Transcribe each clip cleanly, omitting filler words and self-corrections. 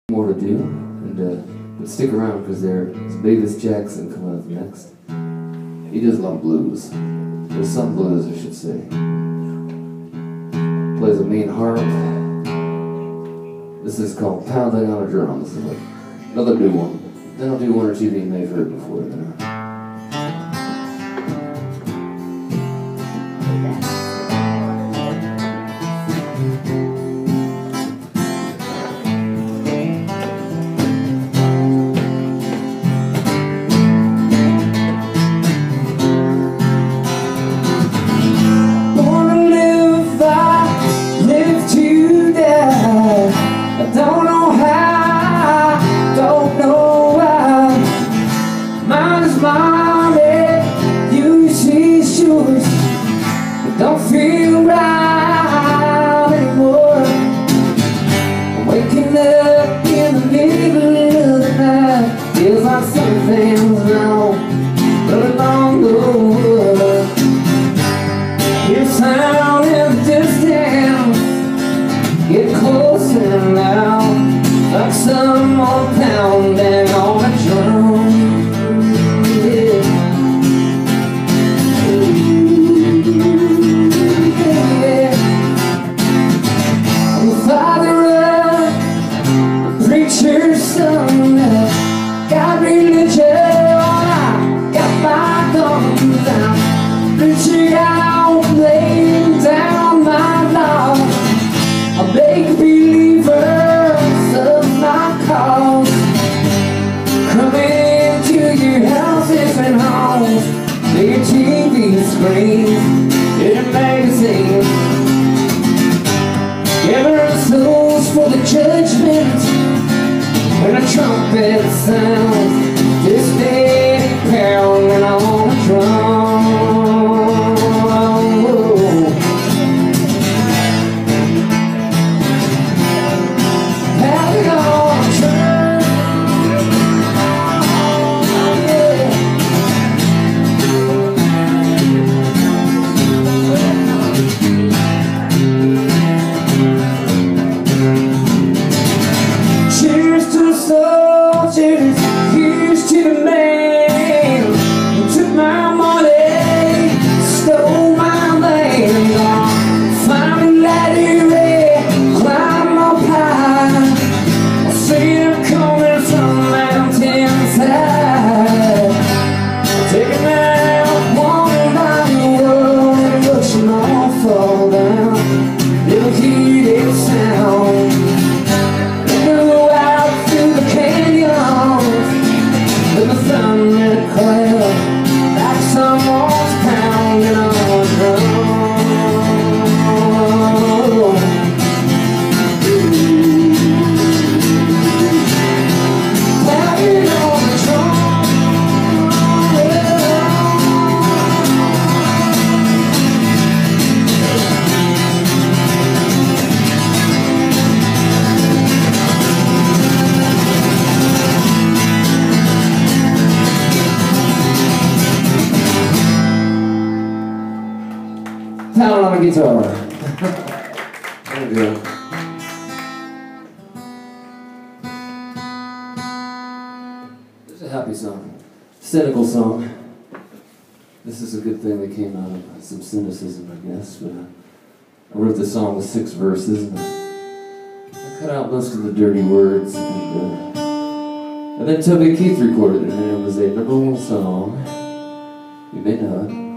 more to do, and but stick around because there's Davis Jackson coming up next. He does a lot of blues, or some blues I should say. Plays a mean harp. This is called Pounding on a Drum. This is like another new one. Then I'll do one or two that you may have heard before. Don't feel right anymore. I'm waking up in the middle of the night. Feels like something's wrong, but long over. Hear sound in the distance, get closer now, like someone pounding on a drum. Got religion, I got my guns down, reaching out, laying down my law. A big believer of my cause, coming to your houses and homes, to your TV screens, to your magazines, gathering souls for the judgment. When a trumpet sounds, this steady pounding on a drum. Pounding on a drum. Cheers to soldiers, here's to the man who took my money, stole my land. Finally let it red, climb up high. I see them coming from mountainside, taking out one by one and watch them all fall down. Little heated sound. With the thunder cloud, like someone's pounding on a drum. Pounding on a drum. Pounding on a guitar. There we go. There's a happy song. Cynical song. This is a good thing that came out of some cynicism, I guess. But I wrote this song with 6 verses, and I cut out most of the dirty words. And then Toby Keith recorded it, and it was a #1 song. You may know it.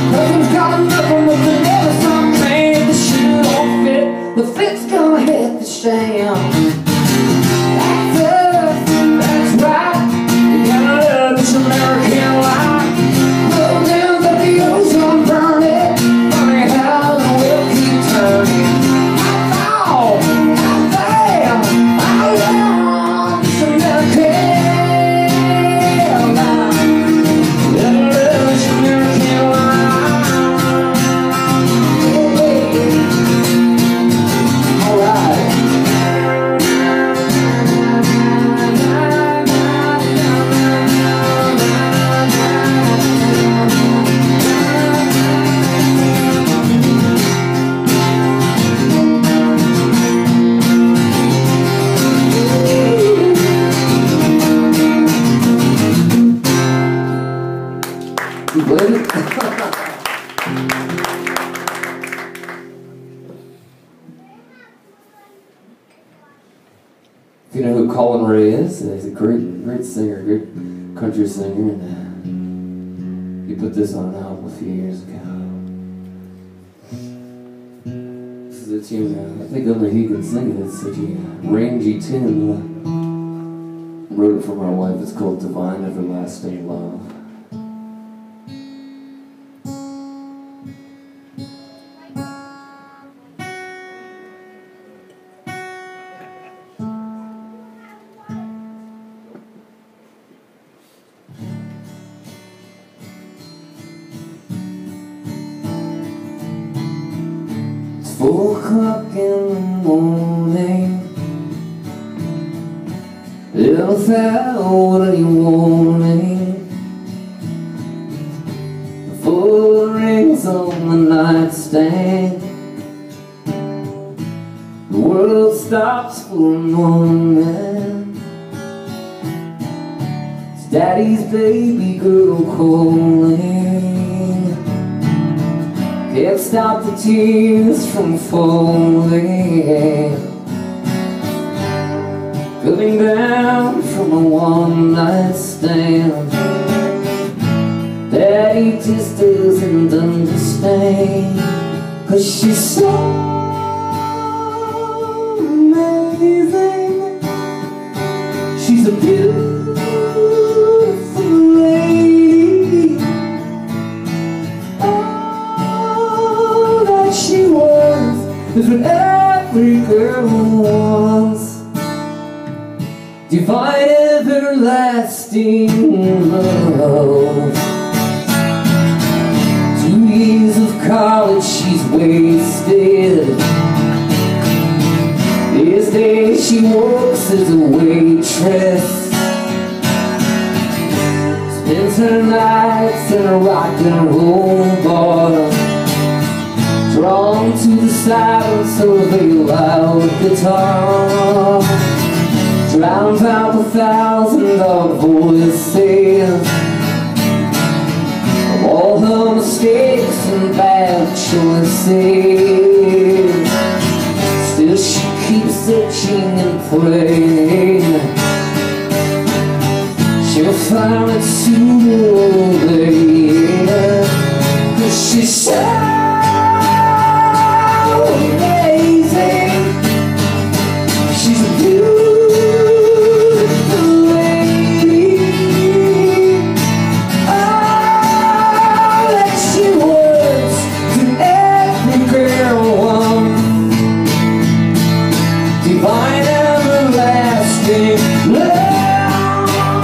Nothing's got nothing but the never stop pain. The shoe don't fit, the fit's gonna hit the sham. That's it, that's right. You gotta love this American life. Blow down the wheels on burn it. Funny how the wheel keeps turning. I fall, I fail, I love this American life. Gotta love this American life. Alright. You played it? If you know who Colin Ray is, he's a great singer, great country singer, and he put this on an album a few years ago. This is a tune, I think only he can sing it. It's such a rangy tune. Wrote it for my wife. It's called Divine Everlasting Love. It's 4 o'clock in the morning. Little fella, what are you wanting? The phone rings on the nightstand. The world stops for a moment. It's Daddy's baby girl calling. Can't stop the tears from falling. Coming down from a one-night stand. Daddy just doesn't understand. 'Cause she's so amazing. She's a beautiful lady. All that she was is what every girl wants. Divine everlasting love. 2 years of college she's wasted. These days she works as a waitress. Spends her nights in a rock and roll bar. Drawn to the silence of a loud guitar. Drowns out $1,000 voices of all her mistakes and bad choices. Still she keeps searching and praying she'll find it sooner or later. 'Cause she's so amazing. She's a beautiful divine everlasting love.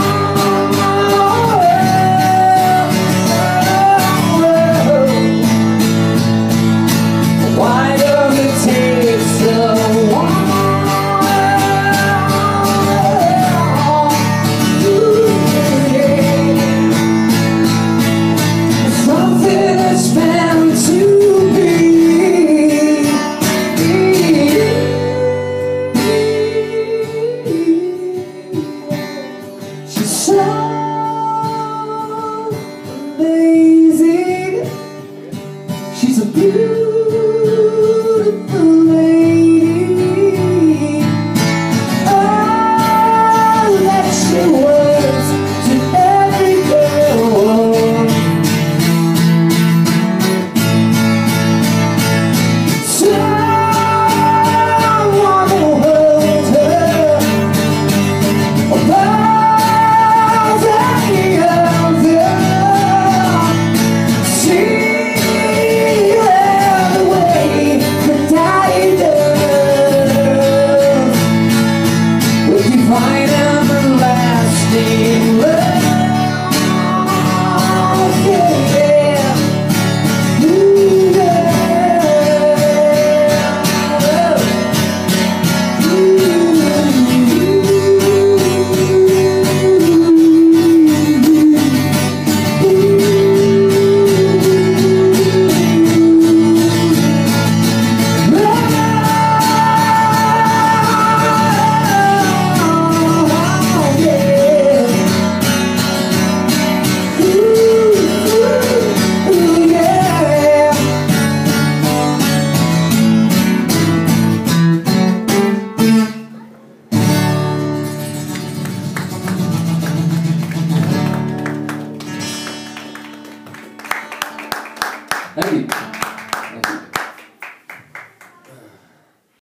Why does it take so long? Something that's meant to be. So amazing. She's a beautiful